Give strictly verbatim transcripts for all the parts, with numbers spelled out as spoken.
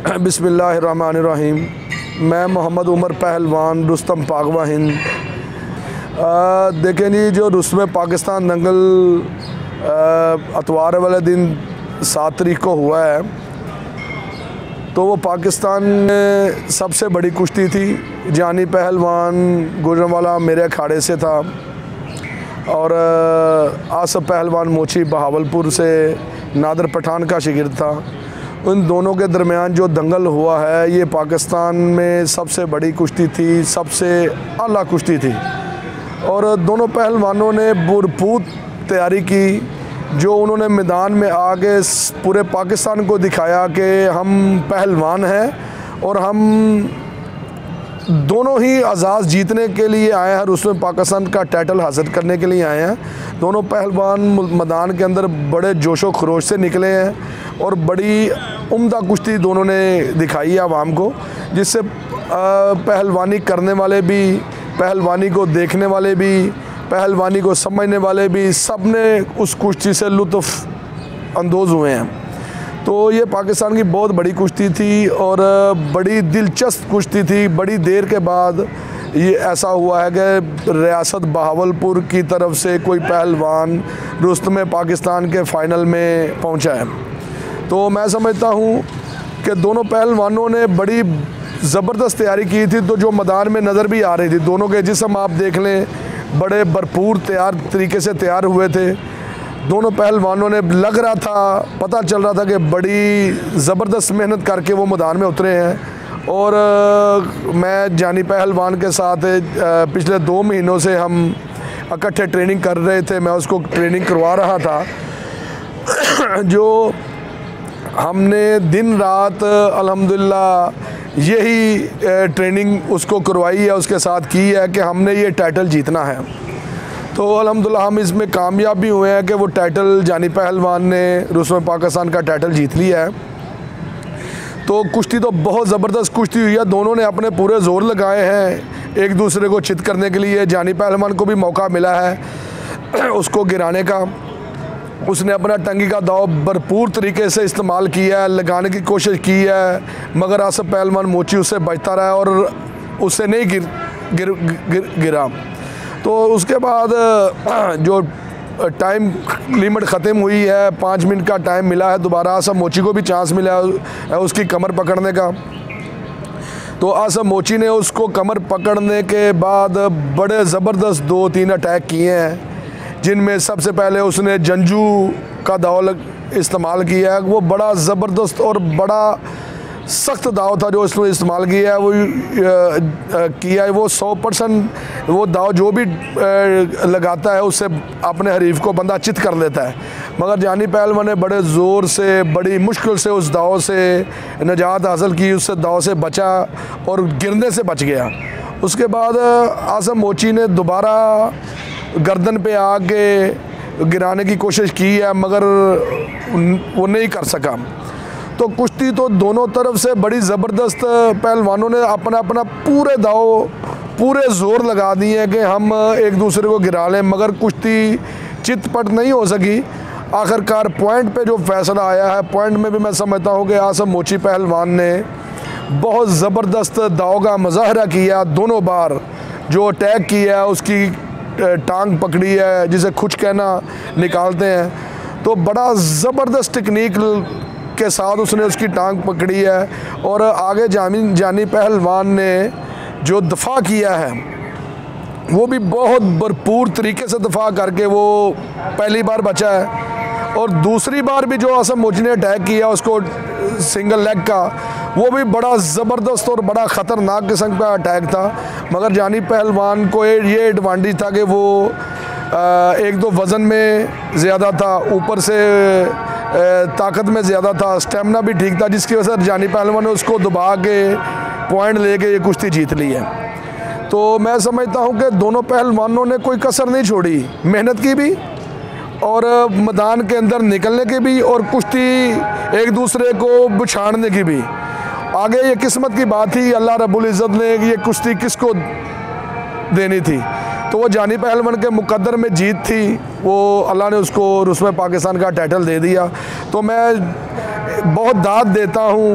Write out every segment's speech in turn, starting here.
बिस्मिल्लाहिर्रहमानिर्रहीम। मैं मोहम्मद उमर पहलवान रुस्तम पागवा हिंद। देखें जी, जो रुस्म पाकिस्तान दंगल अतवार वाले दिन सात तारीख को हुआ है, तो वो पाकिस्तान में सबसे बड़ी कुश्ती थी। जानी पहलवान गुजरवाला मेरे अखाड़े से था और आसफ पहलवान मोची बहावलपुर से नादर पठान का शिगिर्द था। उन दोनों के दरमियान जो दंगल हुआ है, ये पाकिस्तान में सबसे बड़ी कुश्ती थी, सबसे आला कुश्ती थी और दोनों पहलवानों ने भरपूर तैयारी की। जो उन्होंने मैदान में आके पूरे पाकिस्तान को दिखाया कि हम पहलवान हैं और हम दोनों ही एजाज़ जीतने के लिए आए हैं, उसमें पाकिस्तान का टाइटल हासिल करने के लिए आए हैं। दोनों पहलवान मैदान के अंदर बड़े जोशो खरोश से निकले हैं और बड़ी उम्दा कुश्ती दोनों ने दिखाई है आवाम को, जिससे पहलवानी करने वाले भी, पहलवानी को देखने वाले भी, पहलवानी को समझने वाले भी, सब ने उस कुश्ती से लुत्फ़ अंदोज़ हुए हैं। तो ये पाकिस्तान की बहुत बड़ी कुश्ती थी और बड़ी दिलचस्प कुश्ती थी। बड़ी देर के बाद ये ऐसा हुआ है कि रियासत बहावलपुर की तरफ से कोई पहलवान रुस्तम पाकिस्तान के फ़ाइनल में पहुंचा है। तो मैं समझता हूं कि दोनों पहलवानों ने बड़ी ज़बरदस्त तैयारी की थी। तो जो मैदान में नज़र भी आ रही थी, दोनों के जिस्म आप देख लें, बड़े भरपूर तैयार तरीके से तैयार हुए थे। दोनों पहलवानों ने, लग रहा था, पता चल रहा था कि बड़ी ज़बरदस्त मेहनत करके वो मैदान में उतरे हैं। और आ, मैं जानी पहलवान के साथ आ, पिछले दो महीनों से हम इकट्ठे ट्रेनिंग कर रहे थे, मैं उसको ट्रेनिंग करवा रहा था। जो हमने दिन रात अल्हम्दुलिल्लाह यही ट्रेनिंग उसको करवाई है, उसके साथ की है कि हमने ये टाइटल जीतना है। तो अल्हम्दुलिल्लाह हम इसमें कामयाब भी हुए हैं कि वो टाइटल जानी पहलवान ने रुस्म पाकिस्तान का टाइटल जीत लिया है। तो कुश्ती तो बहुत ज़बरदस्त कुश्ती हुई है, दोनों ने अपने पूरे ज़ोर लगाए हैं एक दूसरे को चित करने के लिए। जानी पहलवान को भी मौका मिला है उसको गिराने का, उसने अपना टंगी का दाव भरपूर तरीके से इस्तेमाल किया है, लगाने की कोशिश की है, मगर आसफ पहलवान मोची उससे बचता रहा और उससे नहीं गिर गिर गिर गिरा। तो उसके बाद जो टाइम लिमिट ख़त्म हुई है, पाँच मिनट का टाइम मिला है दोबारा। आसफ मोची को भी चांस मिला है उसकी कमर पकड़ने का। तो आसफ मोची ने उसको कमर पकड़ने के बाद बड़े ज़बरदस्त दो तीन अटैक किए हैं, जिनमें सबसे पहले उसने जंजू का दाव इस्तेमाल किया है। वो बड़ा ज़बरदस्त और बड़ा सख्त दाव था जो इसने इस्तेमाल किया है। वो किया है वो सौ परसेंट वो दाव जो भी लगाता है उससे अपने हरीफ को बंदा चित कर लेता है। मगर जानी पहलवान ने बड़े ज़ोर से, बड़ी मुश्किल से उस दाव से निजात हासिल की, उससे दाव से बचा और गिरने से बच गया। उसके बाद आसफ मोची ने दोबारा गर्दन पे आके गिराने की कोशिश की है, मगर वो नहीं कर सका। तो कुश्ती तो दोनों तरफ से बड़ी ज़बरदस्त, पहलवानों ने अपना अपना पूरे दाव, पूरे ज़ोर लगा दिए कि हम एक दूसरे को गिरा लें, मगर कुश्ती चितपट नहीं हो सकी। आखिरकार पॉइंट पे जो फैसला आया है, पॉइंट में भी मैं समझता हूँ कि आसफ मोची पहलवान ने बहुत ज़बरदस्त दाव का मुजाहरा किया। दोनों बार जो अटैक किया है, उसकी टांग पकड़ी है, जिसे खुच कहना निकालते हैं, तो बड़ा ज़बरदस्त टेक्निक के साथ उसने उसकी टांग पकड़ी है। और आगे जानी जानी पहलवान ने जो दफ़ा किया है, वो भी बहुत भरपूर तरीके से दफ़ा करके वो पहली बार बचा है। और दूसरी बार भी जो आसफ मोची ने अटैक किया उसको सिंगल लेग का, वो भी बड़ा ज़बरदस्त और बड़ा ख़तरनाक किस्म का अटैक था। मगर जानी पहलवान को ये एडवांटेज था कि वो एक दो वज़न में ज़्यादा था, ऊपर से ताकत में ज़्यादा था, स्टेमिना भी ठीक था, जिसकी वजह से जानी पहलवान ने उसको दबा के पॉइंट लेके ये कुश्ती जीत ली है। तो मैं समझता हूँ कि दोनों पहलवानों ने कोई कसर नहीं छोड़ी, मेहनत की भी और मैदान के अंदर निकलने की भी, और कुश्ती एक दूसरे को बिछाड़ने की भी। आगे ये किस्मत की बात थी, अल्लाह रब्बुल इज़्ज़त ने ये कुश्ती किसको देनी थी। तो वो जानी पहलवान के मुकद्दर में जीत थी, वो अल्लाह ने उसको रुस्म पाकिस्तान का टाइटल दे दिया। तो मैं बहुत दाद देता हूँ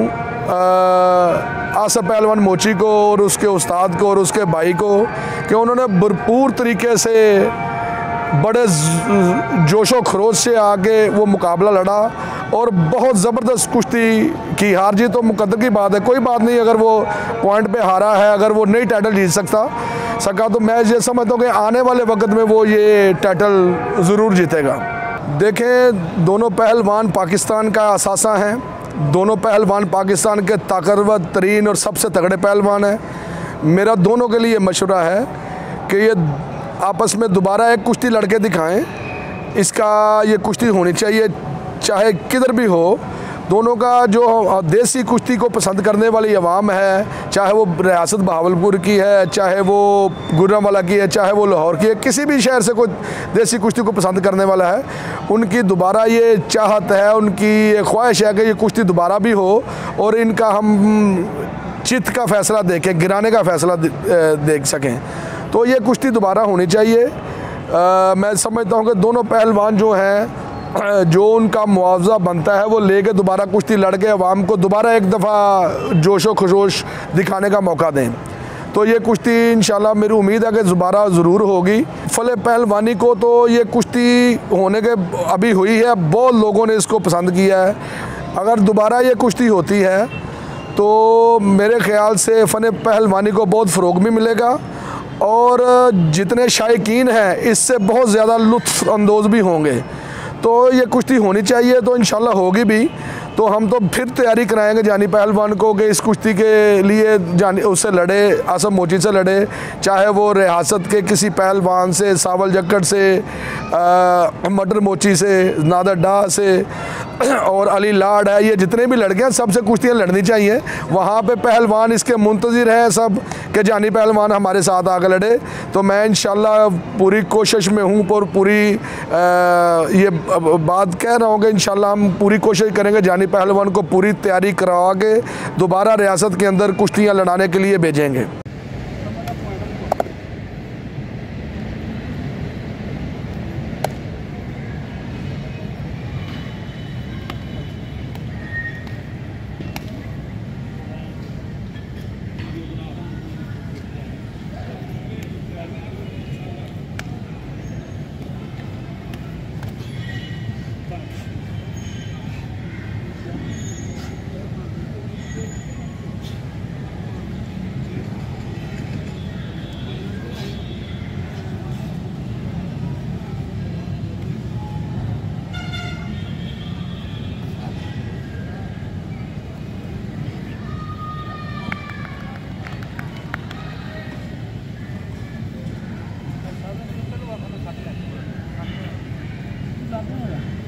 आसिफ पहलवान मोची को और उसके उस्ताद को और उसके भाई को कि उन्होंने भरपूर तरीके से बड़े जोशो खरोश से आके वो मुकाबला लड़ा और बहुत ज़बरदस्त कुश्ती की। हार जीत तो मुकद्दर की बात है, कोई बात नहीं। अगर वो पॉइंट पे हारा है, अगर वो नई टाइटल जीत सकता सका तो मैं ये समझता हूँ कि आने वाले वक्त में वो ये टाइटल ज़रूर जीतेगा। देखें, दोनों पहलवान पाकिस्तान का असासा हैं, दोनों पहलवान पाकिस्तान के ताकतवर तरीन और सबसे तगड़े पहलवान हैं। मेरा दोनों के लिए मशवरा है कि ये आपस में दोबारा एक कुश्ती लड़के दिखाएं। इसका ये कुश्ती होनी चाहिए, चाहे किधर भी हो। दोनों का जो देसी कुश्ती को पसंद करने वाली अवाम है, चाहे वो रियासत बहावलपुर की है, चाहे वो गुजरांवाला की है, चाहे वो लाहौर की है, किसी भी शहर से कोई देसी कुश्ती को पसंद करने वाला है, उनकी दोबारा ये चाहत है, उनकी ये ख्वाहिश है कि ये कुश्ती दोबारा भी हो और इनका हम चित का फ़ैसला देखें, गिराने का फ़ैसला देख सकें। तो ये कुश्ती दोबारा होनी चाहिए। आ, मैं समझता हूँ कि दोनों पहलवान जो हैं, जो उनका मुआवजा बनता है वो लेके दोबारा कुश्ती लड़के अवाम को दोबारा एक दफ़ा जोशो खरोश दिखाने का मौका दें। तो ये कुश्ती इंशाल्लाह मेरी उम्मीद है कि दोबारा ज़रूर होगी। फले पहलवानी को तो ये कुश्ती होने के अभी हुई है, बहुत लोगों ने इसको पसंद किया है। अगर दोबारा ये कुश्ती होती है तो मेरे ख़्याल से फ़न पहलवानी को बहुत फ़रोग़ भी मिलेगा और जितने शायकीन हैं इससे बहुत ज़्यादा लुत्फ़ अंदोज़ भी होंगे। तो ये कुश्ती होनी चाहिए, तो इंशाल्लाह होगी भी। तो हम तो फिर तैयारी कराएंगे जानी पहलवान को कि इस कुश्ती के लिए जानी उससे लड़े, आसिफ मोची से लड़े, चाहे वो रियासत के किसी पहलवान से, सावल जक्कड़ से, मटर मोची से, नादर डाह से और अली लाड है, ये जितने भी लड़के हैं सबसे कुश्तियाँ लड़नी चाहिए। वहाँ पे पहलवान इसके मुंतज़िर हैं सब कि जानी पहलवान हमारे साथ आकर लड़े। तो मैं इंशाल्लाह पूरी कोशिश में हूँ और पूरी आ, ये बात कह रहा हूँ कि इंशाल्लाह हम पूरी कोशिश करेंगे जानी पहलवान को पूरी तैयारी करवा के दोबारा रियासत के अंदर कुश्तियाँ लड़ाने के लिए भेजेंगे। Gracias.